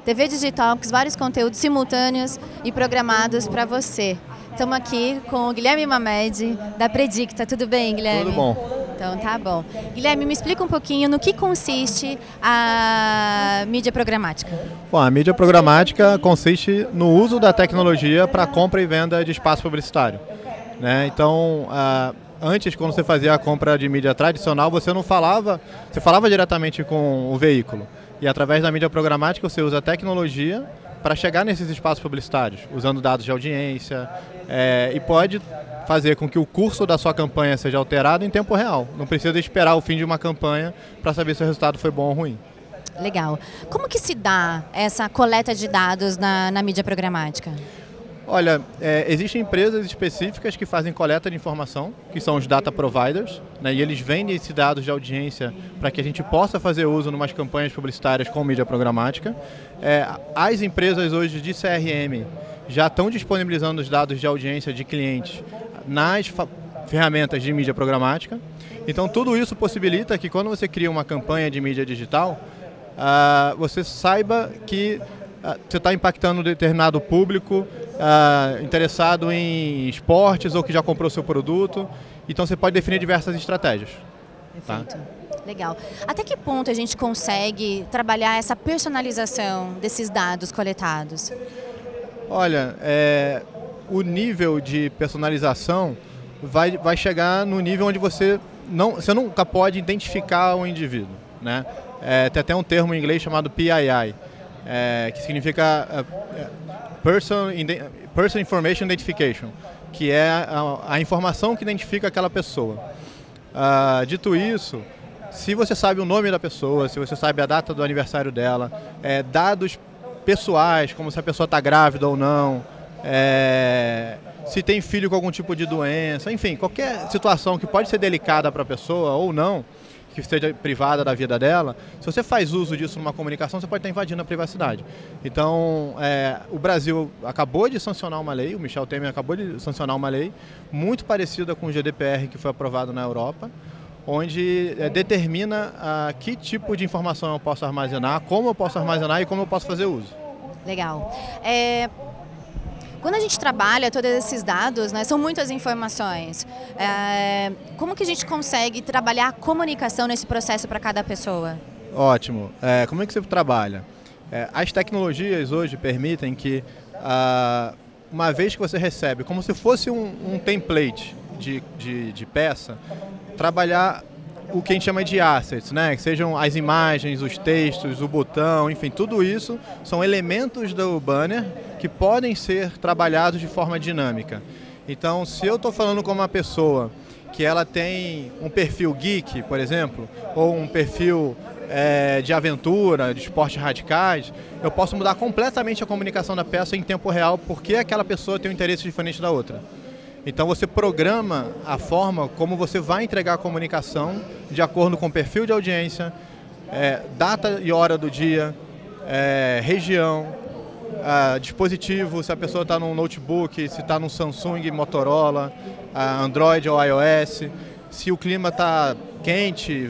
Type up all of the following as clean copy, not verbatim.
TV Digitalks, vários conteúdos simultâneos e programados para você. Estamos aqui com o Guilherme Mamed, da Predicta. Tudo bem, Guilherme? Tudo bom. Então tá bom. Guilherme, me explica um pouquinho no que consiste a mídia programática. Bom, a mídia programática consiste no uso da tecnologia para compra e venda de espaço publicitário, né? Então, antes, quando você fazia a compra de mídia tradicional, você falava diretamente com o veículo. E através da mídia programática você usa a tecnologia para chegar nesses espaços publicitários, usando dados de audiência, e pode fazer com que o curso da sua campanha seja alterado em tempo real. Não precisa esperar o fim de uma campanha para saber se o resultado foi bom ou ruim. Legal. Como que se dá essa coleta de dados na mídia programática? Olha, existem empresas específicas que fazem coleta de informação, que são os data providers, né, e eles vendem esses dados de audiência para que a gente possa fazer uso em umas campanhas publicitárias com mídia programática. As empresas hoje de CRM já estão disponibilizando os dados de audiência de clientes nas ferramentas de mídia programática. Então tudo isso possibilita que quando você cria uma campanha de mídia digital, você saiba que você está impactando um determinado público interessado em esportes ou que já comprou seu produto. Então você pode definir diversas estratégias. Perfeito. Tá? Legal. Até que ponto a gente consegue trabalhar essa personalização desses dados coletados? Olha, o nível de personalização vai chegar no nível onde você nunca pode identificar o indivíduo, né? Tem até um termo em inglês chamado PII, que significa Person Information Identification, que é a informação que identifica aquela pessoa. Dito isso, se você sabe o nome da pessoa, se você sabe a data do aniversário dela, dados pessoais, como se a pessoa está grávida ou não, se tem filho com algum tipo de doença, enfim, qualquer situação que pode ser delicada para a pessoa ou não, que seja privada da vida dela, se você faz uso disso numa comunicação, você pode estar invadindo a privacidade. Então, o Brasil acabou de sancionar uma lei, o Michel Temer acabou de sancionar uma lei muito parecida com o GDPR que foi aprovado na Europa, onde determina que tipo de informação eu posso armazenar, como eu posso armazenar e como eu posso fazer uso. Legal. Quando a gente trabalha todos esses dados, né, são muitas informações, como que a gente consegue trabalhar a comunicação nesse processo para cada pessoa? Ótimo. Como é que você trabalha? As tecnologias hoje permitem que, uma vez que você recebe, como se fosse um template de peça, trabalhar o que a gente chama de assets, né? Que sejam as imagens, os textos, o botão, enfim, tudo isso são elementos do banner que podem ser trabalhados de forma dinâmica. Então, se eu estou falando com uma pessoa que ela tem um perfil geek, por exemplo, ou um perfil de aventura, de esportes radicais, eu posso mudar completamente a comunicação da peça em tempo real porque aquela pessoa tem um interesse diferente da outra. Então você programa a forma como você vai entregar a comunicação de acordo com o perfil de audiência, data e hora do dia, região, dispositivo, se a pessoa está num notebook, se está num Samsung, Motorola, Android ou iOS, se o clima está quente,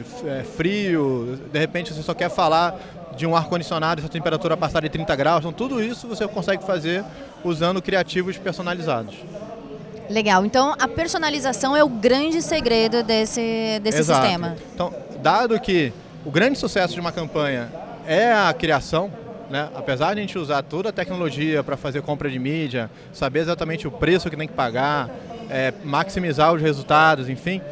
frio, de repente você só quer falar de um ar-condicionado e se a temperatura passar de 30 graus, então tudo isso você consegue fazer usando criativos personalizados. Legal, então a personalização é o grande segredo desse Exato. sistema. Então, dado que o grande sucesso de uma campanha é a criação, né? Apesar de a gente usar toda a tecnologia para fazer compra de mídia, saber exatamente o preço que tem que pagar, maximizar os resultados, enfim,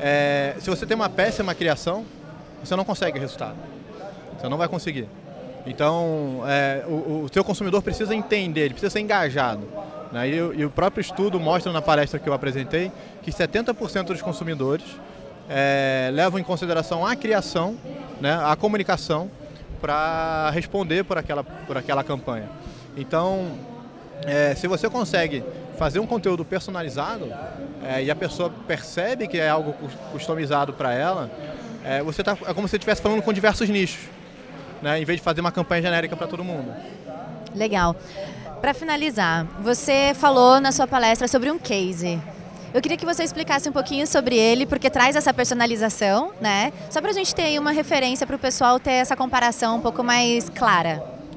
se você tem uma péssima criação, você não consegue resultado. Você não vai conseguir. Então, o seu consumidor precisa entender, ele precisa ser engajado. E o próprio estudo mostra na palestra que eu apresentei que 70% dos consumidores levam em consideração a criação, né, a comunicação, para responder por aquela campanha. Então, se você consegue fazer um conteúdo personalizado e a pessoa percebe que é algo customizado para ela, é como se você estivesse falando com diversos nichos, né, em vez de fazer uma campanha genérica para todo mundo. Legal. Para finalizar, você falou na sua palestra sobre um case. Eu queria que você explicasse um pouquinho sobre ele, porque traz essa personalização, né? Só para a gente ter aí uma referência para o pessoal ter essa comparação um pouco mais clara.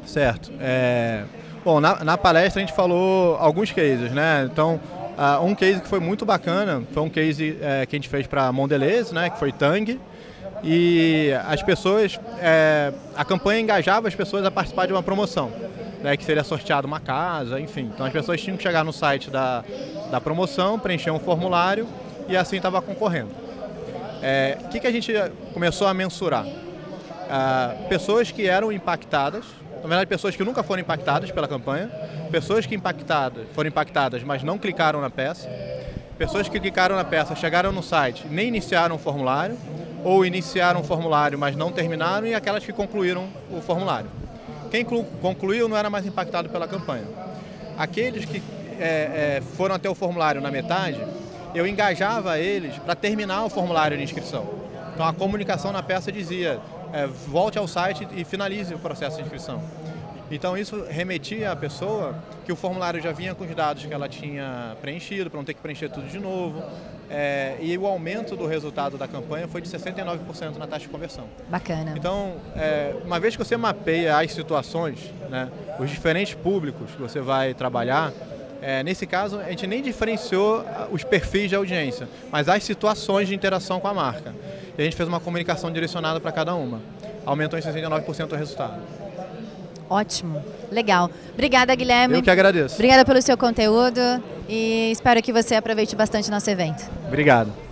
Certo. Bom, na palestra a gente falou alguns cases, né? Então, um case que foi muito bacana foi um case que a gente fez para Mondelez, né? Que foi Tang. E as pessoas, a campanha engajava as pessoas a participar de uma promoção, né? Que seria sorteado uma casa, enfim. Então as pessoas tinham que chegar no site da promoção, preencher um formulário e assim estava concorrendo. O que a gente começou a mensurar? Pessoas que eram impactadas, na verdade pessoas que nunca foram impactadas pela campanha, pessoas que foram impactadas, mas não clicaram na peça, pessoas que clicaram na peça, chegaram no site, nem iniciaram o formulário, ou iniciaram o formulário, mas não terminaram, e aquelas que concluíram o formulário. Quem concluiu não era mais impactado pela campanha. Aqueles que foram até o formulário na metade, eu engajava eles para terminar o formulário de inscrição. Então a comunicação na peça dizia, volte ao site e finalize o processo de inscrição. Então isso remetia à pessoa que o formulário já vinha com os dados que ela tinha preenchido, para não ter que preencher tudo de novo. E o aumento do resultado da campanha foi de 69% na taxa de conversão. Bacana. Então, uma vez que você mapeia as situações, né, os diferentes públicos que você vai trabalhar, nesse caso a gente nem diferenciou os perfis de audiência, mas as situações de interação com a marca. E a gente fez uma comunicação direcionada para cada uma. Aumentou em 69% o resultado. Ótimo, legal. Obrigada, Guilherme. Eu que agradeço. Obrigada pelo seu conteúdo e espero que você aproveite bastante nosso evento. Obrigado.